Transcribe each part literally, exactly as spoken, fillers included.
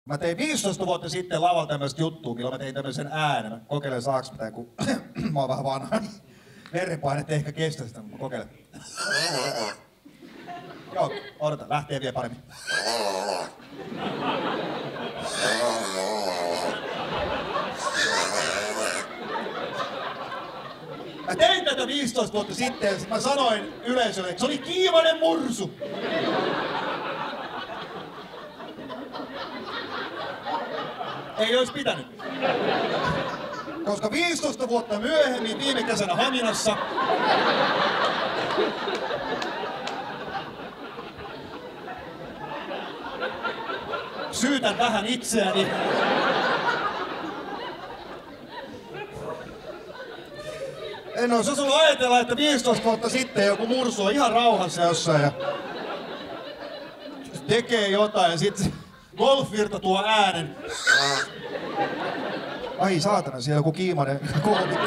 Mä tein viisitoista vuotta sitten lavalla tämmöistä juttua, milloin mä tein tämmöisen äänen. Mä kokeilen saaks mä tän, kun mä oon vähän vanha. Verenpainet ehkä kestä sitä, mutta mä kokeilen. Joo, odota, lähtee vielä paremmin. Mä tein tätä viisitoista vuotta sitten ja sit mä sanoin yleisölle, että se oli kiivainen mursu. Ei ois pitänyt. Koska viisitoista vuotta myöhemmin viime kesänä Haminassa syytän vähän itseäni. En ois osannut ajatella, että viisitoista vuotta sitten joku mursu on ihan rauhassa jossain ja tekee jotain ja sit golfvirta tuo äänen. Ai saatana, siellä joku kiimainen koomikko.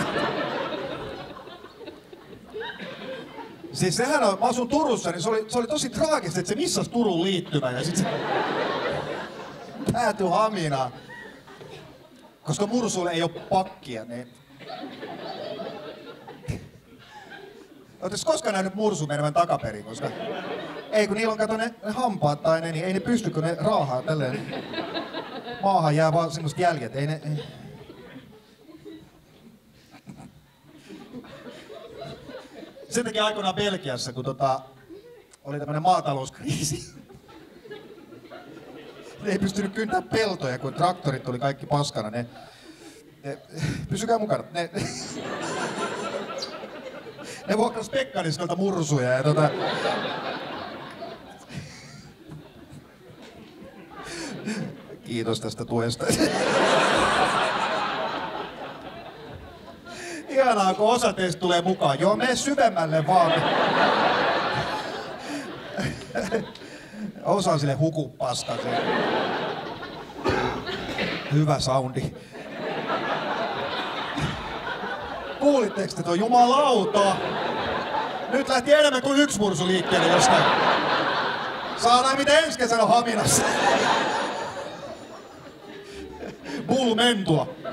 Siis sehän on, mä asun Turussa, niin se oli, se oli tosi traagista, että se missasi Turun liittymä ja sit se päätyi Haminaan. Koska mursuille ei oo pakkia, niin... Ootis koskaan nähnyt mursu menevän takaperin, koska... Ei kun niillä on kato ne, ne hampaat tai ne, niin ei ne pysty, kun ne raahaa tälleen. Maahan jää vaan semmoset jäljet, ei ne... Ei... Sen takia aikoinaan Belgiassa, kun tota, oli tämmönen maatalouskriisi. Ne ei pystynyt kyntämään peltoja, kun traktorit tuli kaikki paskana. Ne, ne, pysykää mukana. Ne, ne, ne vuokras Pekkaniskolta mursuja ja tota... Kiitos tästä tuesta. Ihanaa, kun osa teistä tulee mukaan. Joo, mene syvemmälle vaan. Osa sille huku paskan. Hyvä soundi. Kuulitteko te toi jumalauta? Nyt lähti enemmän kuin yksi mursu liikkeelle jostain. Saadaan mitä ensi kesänä Haminassa. Bull Mentua.